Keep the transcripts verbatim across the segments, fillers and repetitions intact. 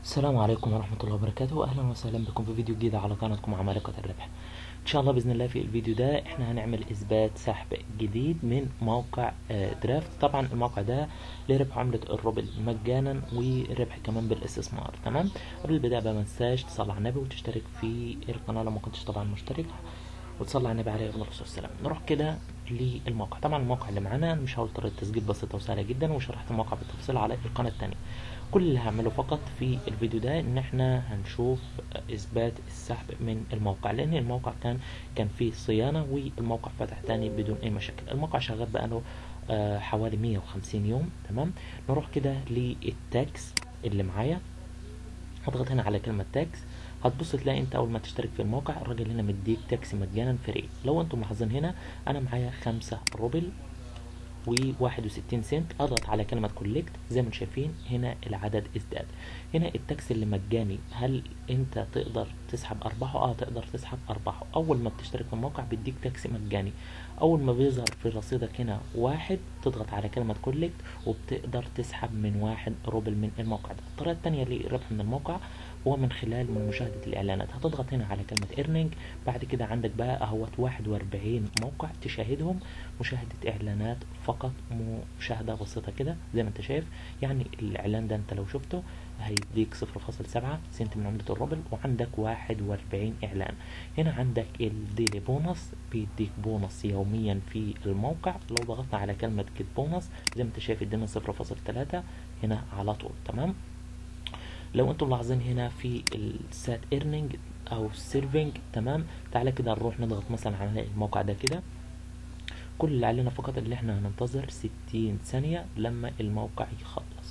السلام عليكم ورحمة الله وبركاته. أهلا وسهلا بكم في فيديو جديد على قناتكم عمالقة الربح. إن شاء الله بإذن الله في الفيديو ده إحنا هنعمل إثبات سحب جديد من موقع آه، درافت. طبعا الموقع ده لربح عملة الروبل مجانا وربح كمان بالاستثمار. تمام، قبل البداية بقى منساش تصلي على النبي وتشترك في القناة لو ما كنتش طبعا مشترك، وتصلي على النبي عليه الصلاة والسلام. نروح كده للموقع. طبعا الموقع اللي معانا أنا مش هقول طريقة تسجيل بسيطة وسهلة جدا، وشرحت الموقع بالتفصيل على القناة التانية. كل اللي هعمله فقط في الفيديو ده ان احنا هنشوف اثبات السحب من الموقع، لان الموقع كان كان فيه صيانة والموقع فتح تاني بدون اي مشاكل. الموقع شغال بقاله آه، حوالي مية وخمسين يوم. تمام، نروح كده للتاكس اللي معايا. هضغط هنا على كلمة تاكس. هتبص تلاقي انت اول ما تشترك في الموقع الراجل هنا مديك تاكس مجانا فري. لو انتم ملاحظين هنا انا معايا خمسة روبل وواحد وستين سنت. اضغط على كلمة كوليكت، زي ما انتم شايفين هنا العدد ازداد. هنا التاكس اللي مجاني، هل انت تقدر تسحب ارباحه؟ اه تقدر تسحب ارباحه. اول ما بتشترك في الموقع بيديك تاكس مجاني. اول ما بيظهر في رصيدك هنا واحد تضغط على كلمة كوليكت وبتقدر تسحب من واحد روبل من الموقع ده. الطريقة التانية للربح من الموقع هو من خلال من مشاهدة الإعلانات. هتضغط هنا على كلمة ايرنينج. بعد كده عندك بقى اهوت واحد واربعين موقع تشاهدهم مشاهدة إعلانات فقط، مشاهدة بسيطة كده زي ما انت شايف. يعني الإعلان ده انت لو شفته هيديك صفر فاصل سبعة سنت من عملة الروبل، وعندك واحد واربعين إعلان. هنا عندك الديلي بونص بيديك بونص يوميا في الموقع. لو ضغطنا على كلمة جيت بونص زي ما انت شايف ادينا صفر فاصل تلاتة هنا على طول. تمام، لو انتم ملاحظين هنا في السات ايرنينج او سيرفينج. تمام، تعالى كده نروح نضغط مثلا على الموقع ده كده. كل اللي علينا فقط اللي احنا هننتظر ستين ثانية لما الموقع يخلص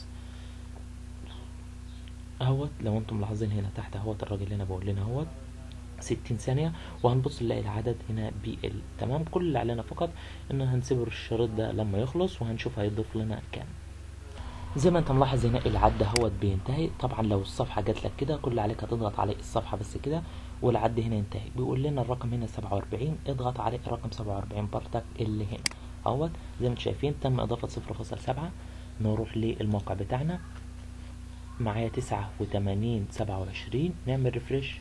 اهوت. لو انتم ملاحظين هنا تحت اهوت الراجل هنا بقول لنا اهوت ستين ثانية، وهنبص نلاقي العدد هنا بيقل. تمام، كل اللي علينا فقط ان هنسيب الشريط ده لما يخلص وهنشوف هيضيف لنا كام. زي ما انت ملاحظ هنا العد اهوت بينتهي. طبعا لو الصفحة جات لك كده كل اللي عليك هتضغط على الصفحة بس كده والعد هنا ينتهي. بيقول لنا الرقم هنا سبعة واربعين، اضغط على الرقم سبعة واربعين برضك اللي هنا اهوت. زي ما انتم شايفين تم اضافة صفر فاصل سبعة. نروح للموقع بتاعنا، معايا تسعة وتمانين سبعة وعشرين. نعمل ريفرش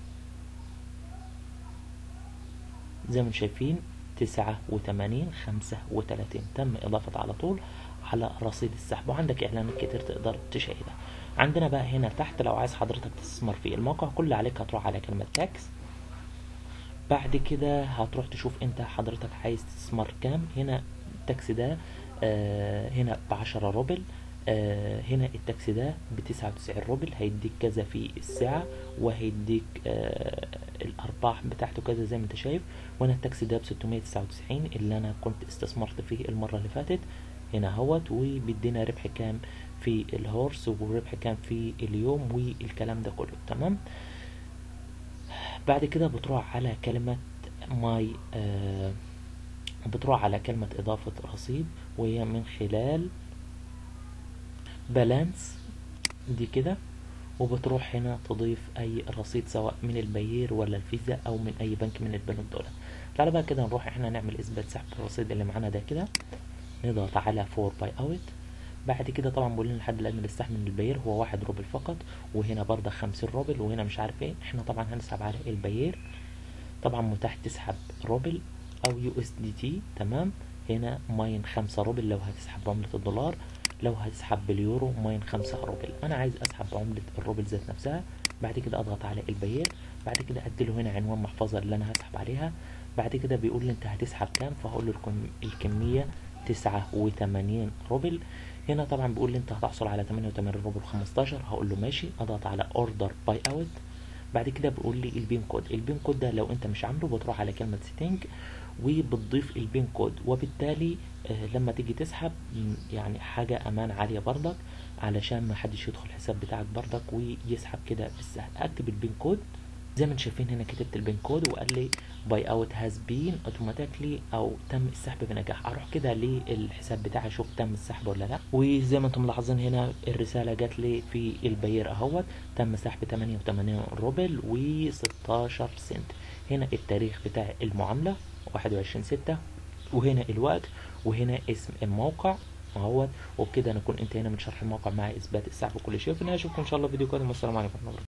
زي ما انتم شايفين تسعة وتمانين خمسة وتلاتين تم اضافة على طول على رصيد السحب، وعندك اعلانات كتير تقدر تشاهدها. عندنا بقى هنا تحت لو عايز حضرتك تستثمر في الموقع كل اللي عليك هتروح على كلمة تاكس. بعد كده هتروح تشوف انت حضرتك عايز تستثمر كام. هنا التاكس ده آه هنا بعشرة روبل. آه هنا التاكسي ده بتسعة وتسعين روبل، هيديك كذا في الساعة، وهيديك آه الأرباح بتاعته كذا زي ما انت شايف. وانا التاكسي ده بستمية تسعة وتسعين اللي انا كنت استثمرت فيه المرة اللي فاتت هنا اهوت، وبيدينا ربح كام في الهورس وربح كام في اليوم والكلام ده كله. تمام، بعد كده بتروح على كلمة ماي آه بتروح على كلمة إضافة رصيد، وهي من خلال بالانس دي كده، وبتروح هنا تضيف أي رصيد سواء من البيير ولا الفيزا أو من أي بنك من البنوك دول. تعالى بقى كده نروح احنا نعمل إثبات سحب الرصيد اللي معانا ده كده. نضغط على فور باي اوت. بعد كده طبعا بقول لنا الحد الادنى للسحب من البيير هو واحد روبل فقط، وهنا برضه خمسين روبل، وهنا مش عارف ايه. احنا طبعا هنسحب على البيير. طبعا متاح تسحب روبل او يو اس دي تي. تمام، هنا ماين خمسة روبل لو هتسحب بعملة الدولار. لو هتسحب باليورو ماين خمسة روبل. انا عايز اسحب بعملة الروبل ذات نفسها. بعد كده اضغط على البيير. بعد كده اديله هنا عنوان محفظة اللي انا هسحب عليها. بعد كده بيقول لي انت هتسحب كام، فهقول له الكمية تسعة وتمانين روبل. هنا طبعا بيقول لي انت هتحصل على تمانية وتمانين روبل خمستاشر. هقول له ماشي. اضغط على اوردر باي اوت. بعد كده بيقول لي البين كود. البين كود ده لو انت مش عامله بتروح على كلمة سيتنج وبتضيف البين كود، وبالتالي آه لما تيجي تسحب يعني حاجة امان عالية برضك علشان ما حدش يدخل الحساب بتاعك برضك ويسحب كده بالسهل. اكتب البين كود زي ما انتم شايفين هنا. كتبت البين كود وقال لي باي اوت هاز بين اوتوماتيكلي او تم السحب بنجاح. اروح كده للحساب بتاعي اشوف تم السحب ولا لا. وزي ما انتم ملاحظين هنا الرساله جات لي في البير اهوت تم سحب تمانية وتمانين روبل وستاشر سنت. هنا التاريخ بتاع المعامله واحد وعشرين ستة، وهنا الوقت، وهنا اسم الموقع اهوت. وبكده نكون انتهينا من شرح الموقع مع اثبات السحب وكل شيء. وفي النهايه اشوفكم ان شاء الله في فيديو قادم، والسلام عليكم ورحمه الله.